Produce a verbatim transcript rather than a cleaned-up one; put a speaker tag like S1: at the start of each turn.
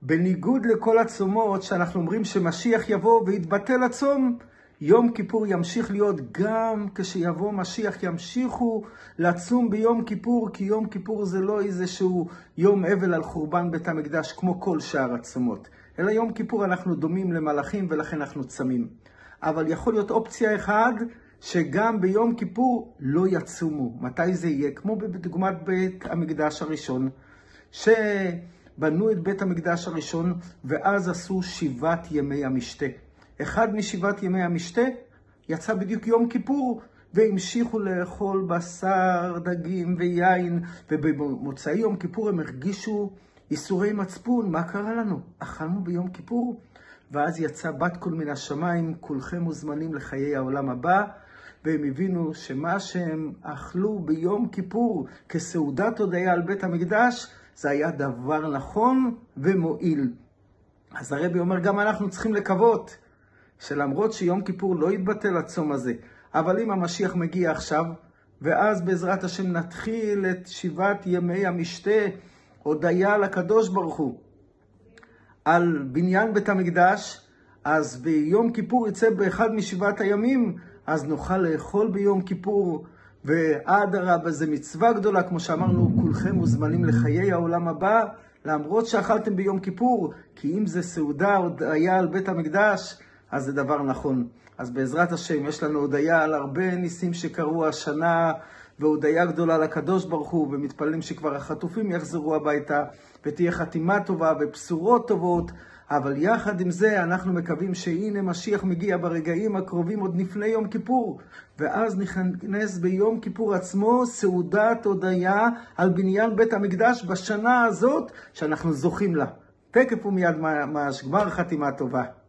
S1: בניגוד לכל הצומות שאנחנו אומרים שמשיח יבוא ויתבטל הצום, יום כיפור ימשיך להיות גם כשיבוא משיח, ימשיכו לצום ביום כיפור, כי יום כיפור זה לא איזשהו יום אבל על חורבן בית המקדש כמו כל שאר הצומות, אלא יום כיפור אנחנו דומים למלאכים ולכן אנחנו צמים. אבל יכול להיות אופציה אחד שגם ביום כיפור לא יצומו. מתי זה יהיה? כמו בדוגמת בית המקדש הראשון, שבנו את בית המקדש הראשון ואז עשו שבעת ימי המשתה. אחד משבעת ימי המשתה יצא בדיוק יום כיפור, והמשיכו לאכול בשר, דגים ויין, ובמוצאי יום כיפור הם הרגישו איסורי מצפון. מה קרה לנו? אכלנו ביום כיפור? ואז יצא בת קול מן השמיים, כולכם מוזמנים לחיי העולם הבא, והם הבינו שמה שהם אכלו ביום כיפור כסעודת הודיה על בית המקדש, זה היה דבר נכון ומועיל. אז הרבי אומר, גם אנחנו צריכים לקוות שלמרות שיום כיפור לא יתבטל הצום הזה, אבל אם המשיח מגיע עכשיו, ואז בעזרת השם נתחיל את שבעת ימי המשתה, הודיה לקדוש ברוך הוא, על בניין בית המקדש, אז ביום כיפור יצא באחד משבעת הימים, אז נוכל לאכול ביום כיפור, ועד הרבה זה מצווה גדולה, כמו שאמרנו, כולכם מוזמנים לחיי העולם הבא, למרות שאכלתם ביום כיפור, כי אם זה סעודה הודיה על בית המקדש, אז זה דבר נכון. אז בעזרת השם יש לנו הודיה על הרבה ניסים שקרו השנה, והודיה גדולה לקדוש ברוך הוא, ומתפללים שכבר החטופים יחזרו הביתה, ותהיה חתימה טובה ובשורות טובות. אבל יחד עם זה אנחנו מקווים שהנה משיח מגיע ברגעים הקרובים עוד לפני יום כיפור, ואז נכנס ביום כיפור עצמו סעודת הודיה על בניין בית המקדש בשנה הזאת שאנחנו זוכים לה. תקף ומיד ממש, גמר חתימה טובה.